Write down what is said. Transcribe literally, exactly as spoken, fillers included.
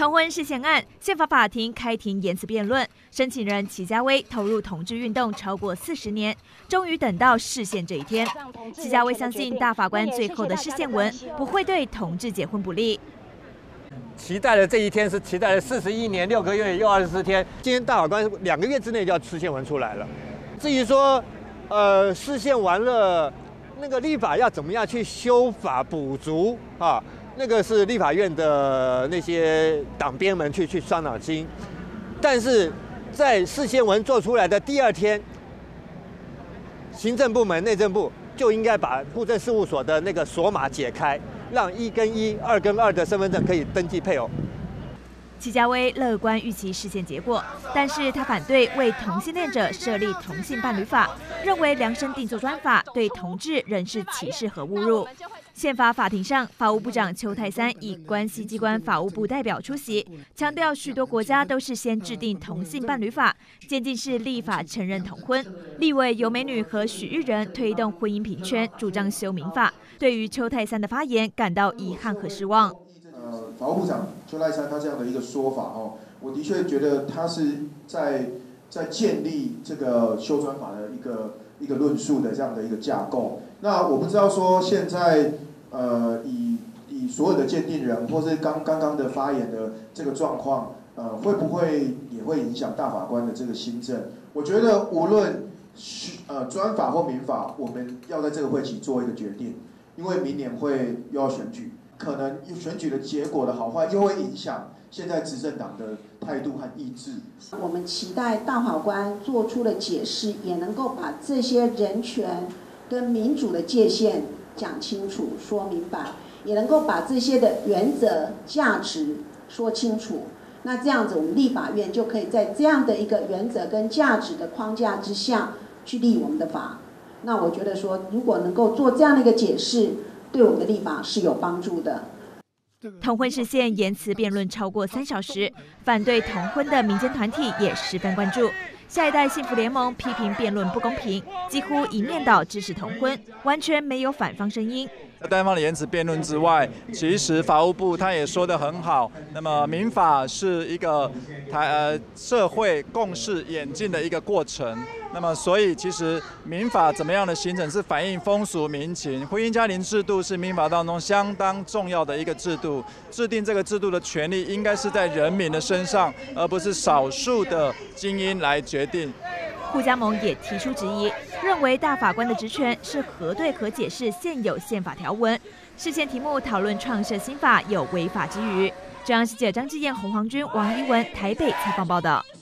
同婚事件案，宪法法庭开庭言辞辩论，申请人祁家威投入同志运动超过四十年，终于等到释宪这一天。祁家威相信大法官最后的释宪文不会对同志结婚不利。 期待的这一天是期待了四十一年六个月又二十四天，今天大法官两个月之内就要释宪文出来了。至于说，呃，释宪完了，那个立法要怎么样去修法补足啊？ 那个是立法院的那些党鞭们去去伤脑筋，但是在释宪文做出来的第二天，行政部门、内政部就应该把户政事务所的那个锁码解开，让一跟一、二跟二的身份证可以登记配偶。 祁家威乐观预期释宪结果，但是他反对为同性恋者设立同性伴侣法，认为量身定做专法对同志仍是歧视和侮辱。宪法法庭上，法务部长邱泰三以关系机关法务部代表出席，强调许多国家都是先制定同性伴侣法，渐进式立法承认同婚。立委尤美女和许玉仁推动婚姻平权，主张修民法，对于邱泰三的发言感到遗憾和失望。 呃，法务部长邱泰三他这样的一个说法哦，我的确觉得他是在在建立这个修专法的一个一个论述的这样的一个架构。那我不知道说现在呃以以所有的鉴定人或是刚刚刚的发言的这个状况，呃会不会也会影响大法官的这个新政？我觉得无论呃专法或民法，我们要在这个会期做一个决定，因为明年会又要选举。 可能选举的结果的好坏，又会影响现在执政党的态度和意志。 我们期待大法官做出的解释，也能够把这些人权跟民主的界限讲清楚、说明白，也能够把这些的原则、价值说清楚。那这样子，我们立法院就可以在这样的一个原则跟价值的框架之下去立我们的法。那我觉得说，如果能够做这样的一个解释， 对我们的立法是有帮助的。 同婚释宪言辞辩论超过三小时，反对同婚的民间团体也十分关注。下一代幸福联盟批评辩论不公平，几乎一面倒支持同婚，完全没有反方声音。 单方的言辞辩论之外，其实法务部他也说得很好。那么民法是一个台呃社会共识演进的一个过程。那么所以其实民法怎么样的形成是反映风俗民情。婚姻家庭制度是民法当中相当重要的一个制度。制定这个制度的权利应该是在人民的身上，而不是少数的精英来决定。 护家盟也提出质疑，认为大法官的职权是核对和解释现有宪法条文。释宪题目讨论创设新法有违法之余。中央记者张志燕、洪黄军、王一文台北采访报道。